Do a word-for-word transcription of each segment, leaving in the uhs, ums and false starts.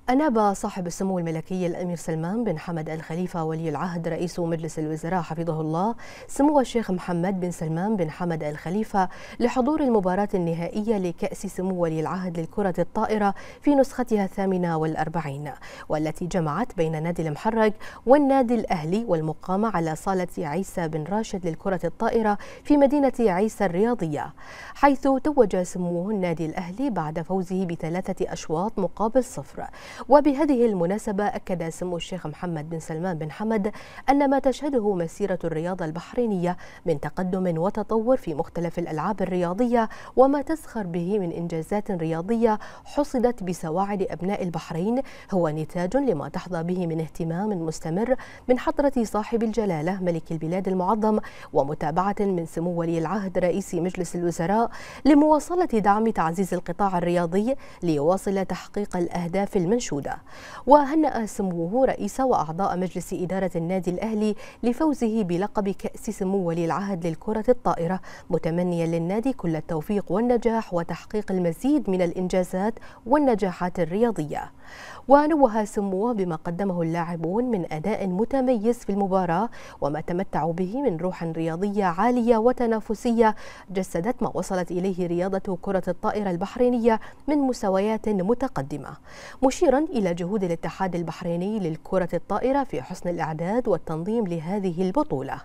أناب صاحب السمو الملكي الأمير سلمان بن حمد آل خليفة ولي العهد رئيس مجلس الوزراء حفظه الله سمو الشيخ محمد بن سلمان بن حمد آل خليفة لحضور المباراة النهائية لكأس سمو ولي العهد للكرة الطائرة في نسختها الثامنة والأربعين، والتي جمعت بين نادي المحرق والنادي الأهلي، والمقامة على صالة عيسى بن راشد للكرة الطائرة في مدينة عيسى الرياضية، حيث توج سموه النادي الأهلي بعد فوزه بثلاثة أشواط مقابل صفر. وبهذه المناسبة أكد سمو الشيخ محمد بن سلمان بن حمد أن ما تشهده مسيرة الرياضة البحرينية من تقدم وتطور في مختلف الألعاب الرياضية وما تزخر به من إنجازات رياضية حصدت بسواعد أبناء البحرين هو نتاج لما تحظى به من اهتمام مستمر من حضرة صاحب الجلالة ملك البلاد المعظم، ومتابعة من سمو ولي العهد رئيس مجلس الوزراء لمواصلة دعم تعزيز القطاع الرياضي ليواصل تحقيق الأهداف المنشودة. وهنأ سموه رئيس وأعضاء مجلس إدارة النادي الأهلي لفوزه بلقب كأس سمو ولي العهد للكرة الطائرة، متمنيا للنادي كل التوفيق والنجاح وتحقيق المزيد من الإنجازات والنجاحات الرياضية. ونوه سموه بما قدمه اللاعبون من أداء متميز في المباراة وما تمتعوا به من روح رياضية عالية وتنافسية جسدت ما وصلت إليه رياضة كرة الطائرة البحرينية من مستويات متقدمة، مشيرا إلى جهود الاتحاد البحريني للكرة الطائرة في حسن الإعداد والتنظيم لهذه البطولة.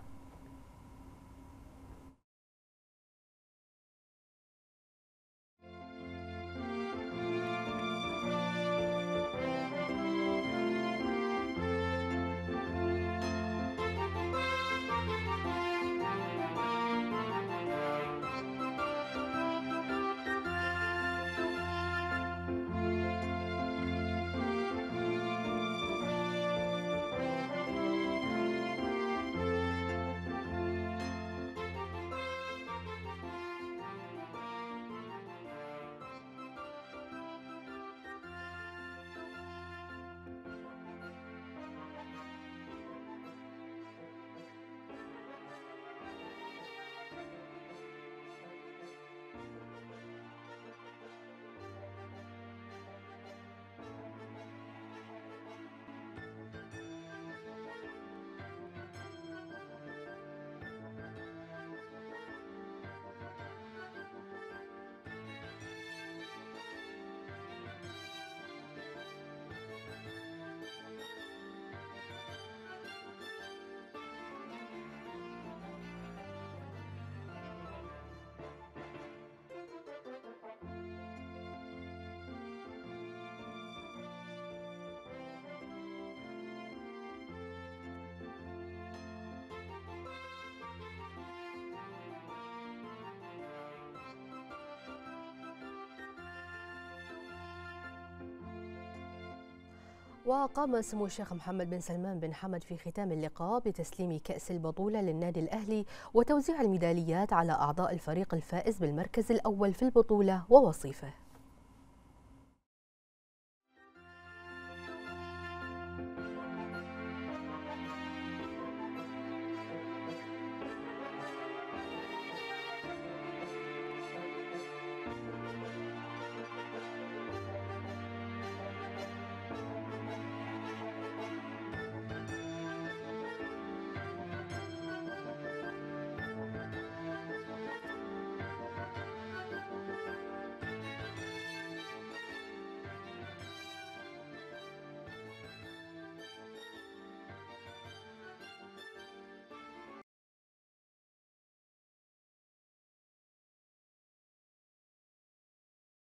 وقام سمو الشيخ محمد بن سلمان بن حمد في ختام اللقاء بتسليم كأس البطولة للنادي الأهلي وتوزيع الميداليات على أعضاء الفريق الفائز بالمركز الأول في البطولة ووصيفه.